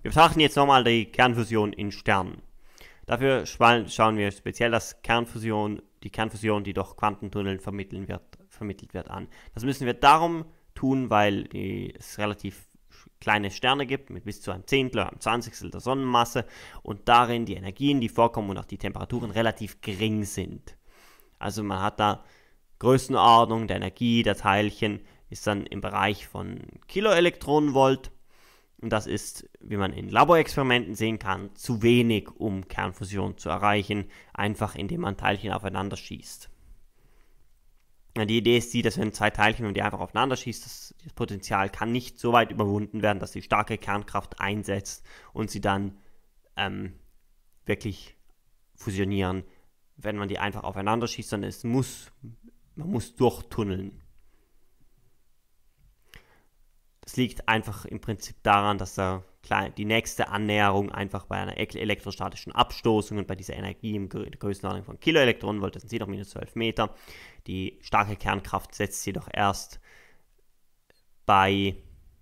Wir betrachten jetzt nochmal die Kernfusion in Sternen. Dafür schauen wir speziell die Kernfusion, die durch Quantentunneln vermittelt wird, an. Das müssen wir darum tun, weil es relativ kleine Sterne gibt mit bis zu einem Zehntel oder einem Zwanzigstel der Sonnenmasse und darin die Energien, die vorkommen und auch die Temperaturen relativ gering sind. Also man hat da Größenordnung der Energie der Teilchen ist dann im Bereich von Kiloelektronenvolt. Und das ist, wie man in Laborexperimenten sehen kann, zu wenig, um Kernfusion zu erreichen, einfach indem man Teilchen aufeinander schießt. Die Idee ist die, dass wenn zwei Teilchen und die einfach aufeinander schießt, das Potential kann nicht so weit überwunden werden, dass die starke Kernkraft einsetzt und sie dann wirklich fusionieren, wenn man die einfach aufeinander schießt, sondern man muss durchtunneln. Das liegt einfach im Prinzip daran, dass die nächste Annäherung einfach bei einer elektrostatischen Abstoßung und bei dieser Energie in der Größenordnung von Kiloelektronenvolt, das sind jedoch minus 12 Meter. Die starke Kernkraft setzt jedoch erst bei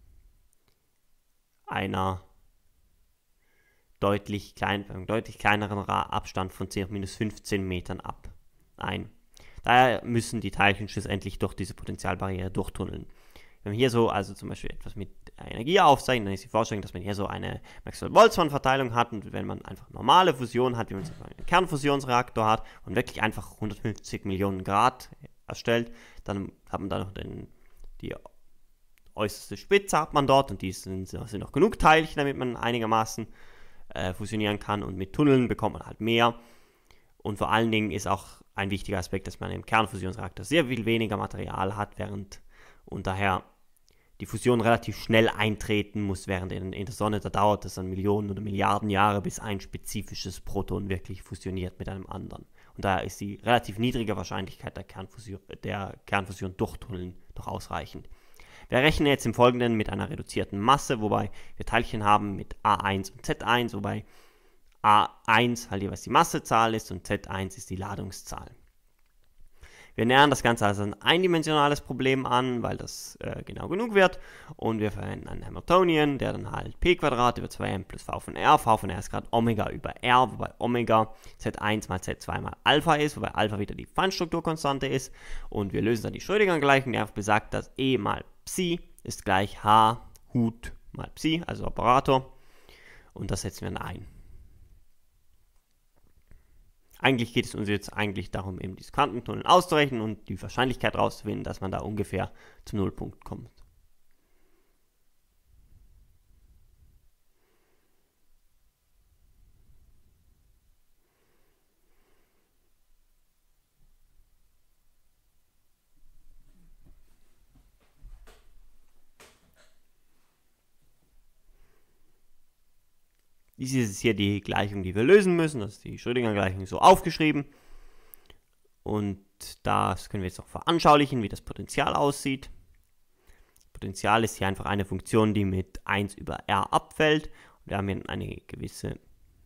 einer deutlich kleineren Abstand von 10 hoch minus 15 Metern ein. Daher müssen die Teilchen schlussendlich durch diese Potentialbarriere durchtunneln. Wenn man hier so also zum Beispiel etwas mit Energie aufzeichnet, dann ist die Vorstellung, dass man hier so eine Maxwell-Boltzmann-Verteilung hat und wenn man einfach normale Fusion hat, wie man so einen Kernfusionsreaktor hat und wirklich einfach 150 Millionen Grad erstellt, dann hat man da noch die äußerste Spitze hat man dort und die sind noch genug Teilchen, damit man einigermaßen fusionieren kann und mit Tunneln bekommt man halt mehr. Und vor allen Dingen ist auch ein wichtiger Aspekt, dass man im Kernfusionsreaktor sehr viel weniger Material hat, und daher die Fusion relativ schnell eintreten muss, während in der Sonne, da dauert es dann Millionen oder Milliarden Jahre, bis ein spezifisches Proton wirklich fusioniert mit einem anderen. Und daher ist die relativ niedrige Wahrscheinlichkeit der Kernfusion durchtunneln doch ausreichend. Wir rechnen jetzt im Folgenden mit einer reduzierten Masse, wobei wir Teilchen haben mit A1 und Z1, wobei A1 halt jeweils die Massezahl ist und Z1 ist die Ladungszahl. Wir nähern das Ganze als ein eindimensionales Problem an, weil das genau genug wird. Und wir verwenden einen Hamiltonian, der dann halt p² über 2m plus v von r. V von r ist gerade Omega über r, wobei Omega z1 mal z2 mal Alpha ist, wobei Alpha wieder die Feinstrukturkonstante ist. Und wir lösen dann die Schrödinger-Gleichung, die einfach besagt, dass E mal Psi ist gleich h Hut mal Psi, also Operator. Und das setzen wir dann ein. Eigentlich geht es uns jetzt darum, eben diese Quantentunnel auszurechnen und die Wahrscheinlichkeit herauszufinden, dass man da ungefähr zum Nullpunkt kommt. Dies ist hier die Gleichung, die wir lösen müssen. Das ist die Schrödinger-Gleichung so aufgeschrieben. Und das können wir jetzt auch veranschaulichen, wie das Potential aussieht. Potential ist hier einfach eine Funktion, die mit 1 über r abfällt. Und wir haben hier eine gewisse...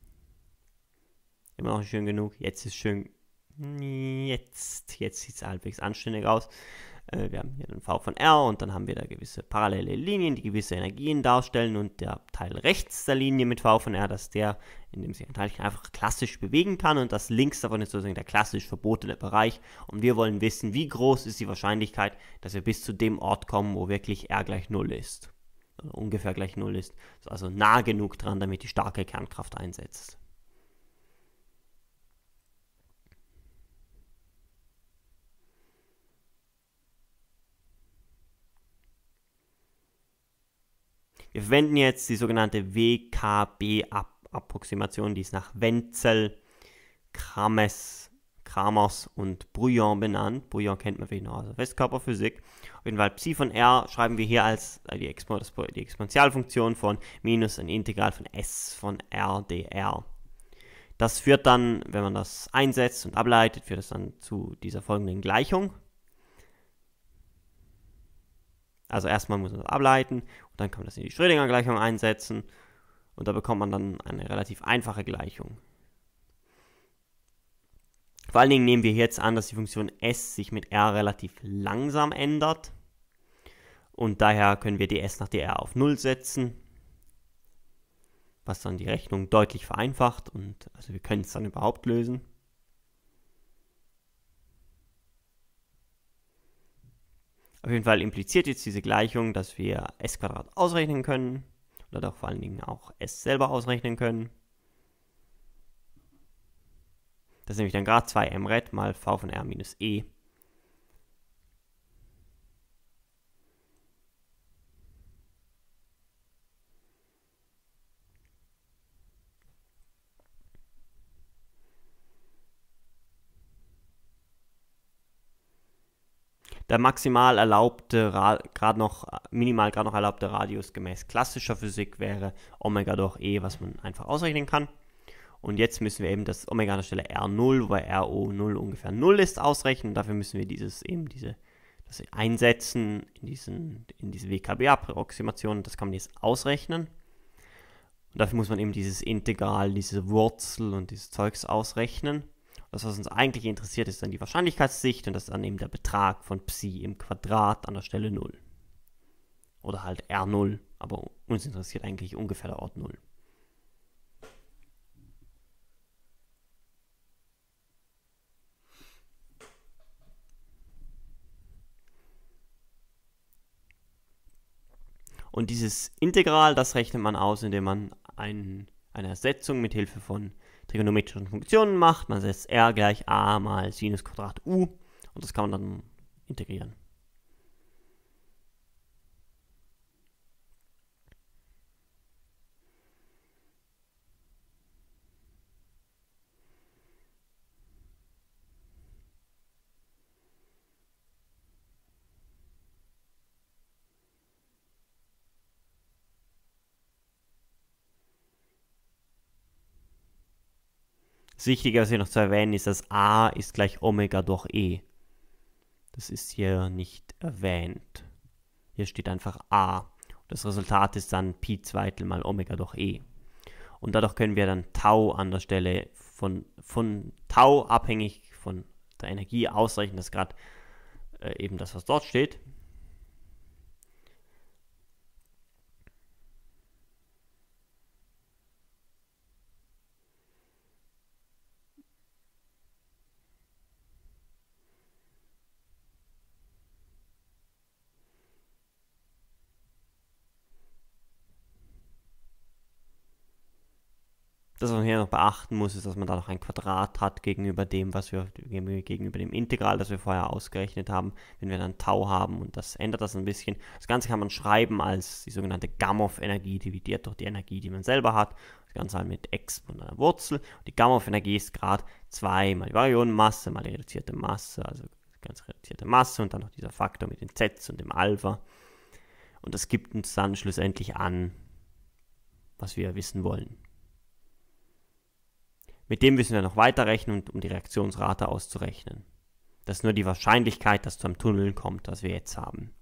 Immer noch schön genug. Jetzt ist schön... Jetzt sieht es halbwegs anständig aus. Wir haben hier den v von r und dann haben wir da gewisse parallele Linien, die gewisse Energien darstellen und der Teil rechts der Linie mit v von r, das ist der, in dem sich ein Teilchen einfach klassisch bewegen kann und das links davon ist sozusagen der klassisch verbotene Bereich und wir wollen wissen, wie groß ist die Wahrscheinlichkeit, dass wir bis zu dem Ort kommen, wo wirklich r gleich 0 ist. Oder ungefähr gleich 0 ist, also nah genug dran, damit die starke Kernkraft einsetzt. Wir verwenden jetzt die sogenannte WKB-Approximation, die ist nach Wenzel, Kramers und Brouillon benannt. Brouillon kennt man vielleicht noch aus der Festkörperphysik. Auf jeden Fall Psi von r schreiben wir hier als die Exponentialfunktion von minus ein Integral von s von r dr. Das führt dann, wenn man das einsetzt und ableitet, führt das dann zu dieser folgenden Gleichung. Also erstmal muss man das ableiten und dann kann man das in die Schrödinger-Gleichung einsetzen und da bekommt man dann eine relativ einfache Gleichung. Vor allen Dingen nehmen wir jetzt an, dass die Funktion s sich mit r relativ langsam ändert und daher können wir ds nach dr auf 0 setzen. was dann die Rechnung deutlich vereinfacht und also wir können es dann überhaupt lösen. Auf jeden Fall impliziert jetzt diese Gleichung, dass wir s² ausrechnen können oder doch vor allen Dingen auch s selber ausrechnen können. Das ist nämlich dann gerade 2m Rad mal v von r minus e. Der minimal gerade noch erlaubte Radius gemäß klassischer Physik wäre Omega durch E, was man einfach ausrechnen kann. Und jetzt müssen wir eben das Omega an der Stelle R0, wobei RO0 ungefähr 0 ist, ausrechnen. Dafür müssen wir das einsetzen in diese WKB-Approximation. Das kann man jetzt ausrechnen. Und dafür muss man eben dieses Integral, diese Wurzel und dieses Zeugs ausrechnen. Das, was uns eigentlich interessiert, ist dann die Wahrscheinlichkeitssicht und das ist dann eben der Betrag von Psi im Quadrat an der Stelle 0. Oder halt R0, aber uns interessiert eigentlich ungefähr der Ort 0. Und dieses Integral, das rechnet man aus, indem man eine Ersetzung mit Hilfe von trigonometrischen Funktionen macht. Man setzt r gleich a mal Sinus Quadrat u und das kann man dann integrieren. Das Wichtige, was hier noch zu erwähnen ist, dass a ist gleich Omega durch e. Das ist hier nicht erwähnt. Hier steht einfach a. Das Resultat ist dann Pi Zweitel mal Omega durch e. Und dadurch können wir dann Tau an der Stelle von Tau abhängig von der Energie ausrechnen. Das ist gerade eben das, was dort steht. Das, was man hier noch beachten muss, ist, dass man da noch ein Quadrat hat gegenüber dem, gegenüber dem Integral, das wir vorher ausgerechnet haben. Wenn wir dann Tau haben und das ändert das ein bisschen. Das Ganze kann man schreiben als die sogenannte Gamow-Energie dividiert durch die Energie, die man selber hat. Das Ganze halt mit x von einer Wurzel. Und die Gamow-Energie ist gerade 2 mal die Baryonmasse mal die reduzierte Masse, also die ganz reduzierte Masse und dann noch dieser Faktor mit den Z's und dem Alpha. Und das gibt uns dann schlussendlich an, was wir wissen wollen. Mit dem müssen wir noch weiterrechnen, um die Reaktionsrate auszurechnen. Das ist nur die Wahrscheinlichkeit, dass zu einem Tunnel kommt, was wir jetzt haben.